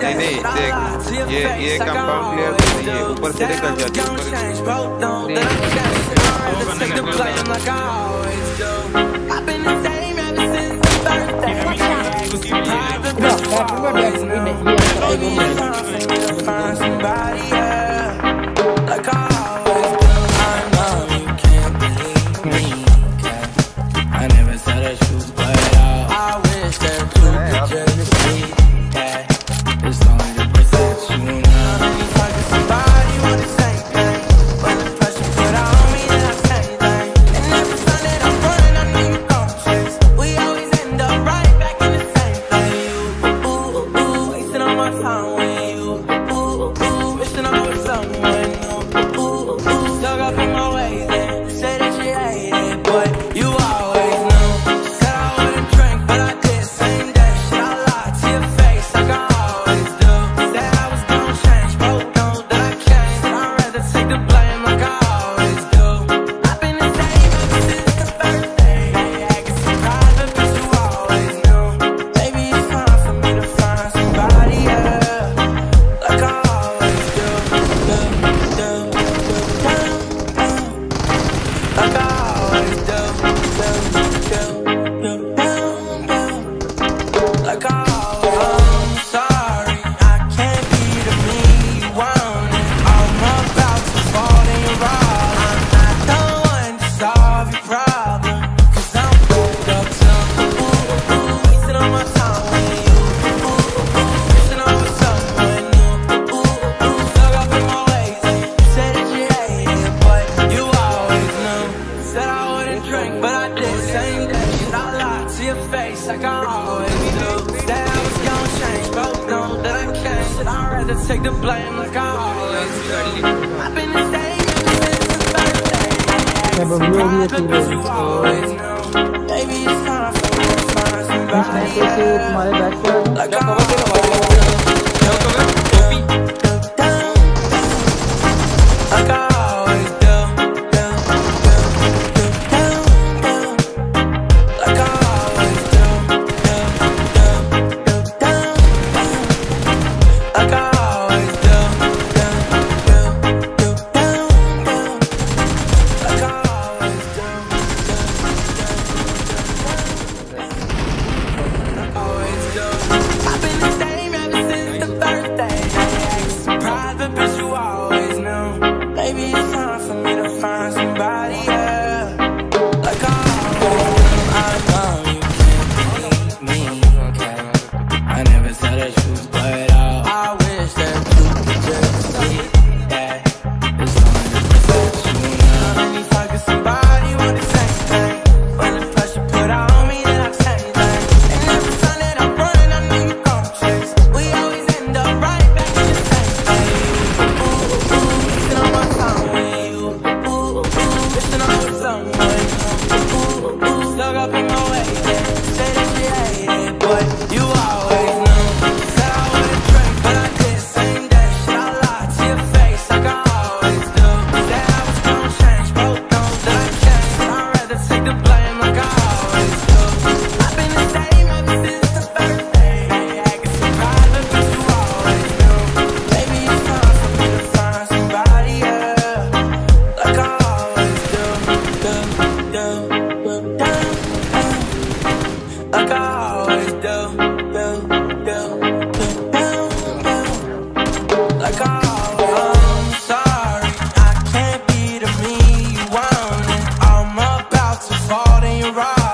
नहीं देख ये कंपाउंड क्लियर कर दिए ऊपर से निकल जाती Take the blame like I always do. I've been the same ever since the first day. You always know. Maybe it's time for me to find somebody else. Like I always do. Like I always do. Like I always do. Like I sorry, I can't be the me you want, and I'm about to fall in your eyes.